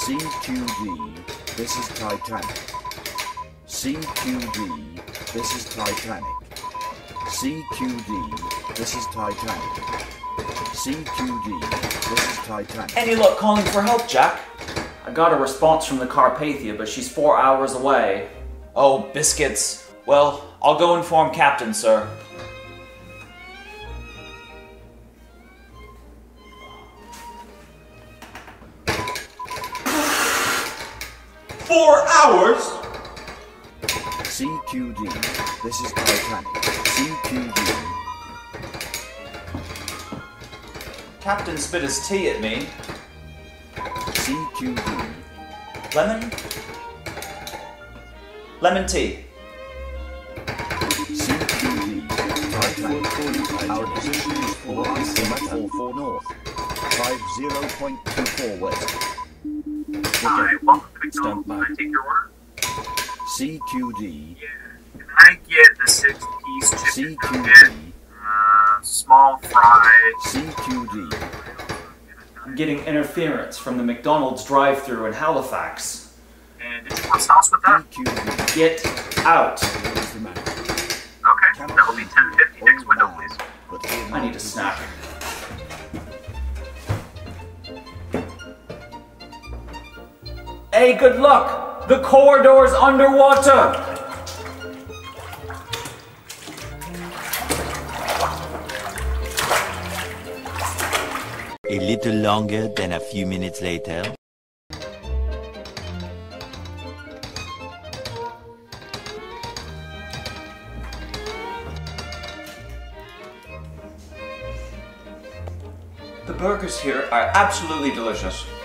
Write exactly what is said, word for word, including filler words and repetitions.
C Q D, this is Titanic. C Q D, this is Titanic. C Q D, this is Titanic. C Q D, this is Titanic. Any luck calling for help, Jack? I got a response from the Carpathia, but she's four hours away. Oh, biscuits. Well, I'll go inform Captain, sir. Four hours? C Q D, this is Titanic. C Q D. Captain spit his tea at me. C Q D. Lemon? Lemon tea. C Q D, Titanic. Our position is four four four north. Five zero point two four west. Hi, welcome to McDonald's. Can I take your order? C Q D. Yeah. Can I get the six-piece chicken C Q nugget, D. uh, small fry? C Q D. I'm getting interference from the McDonald's drive-thru in Halifax. And did you want sauce with that? C Q D. Get out. What is the matter? Okay, that'll be ten fifty. Next window, please. I need a snack. Hey, good luck! The corridor's underwater! A little longer than a few minutes later. The burgers here are absolutely delicious.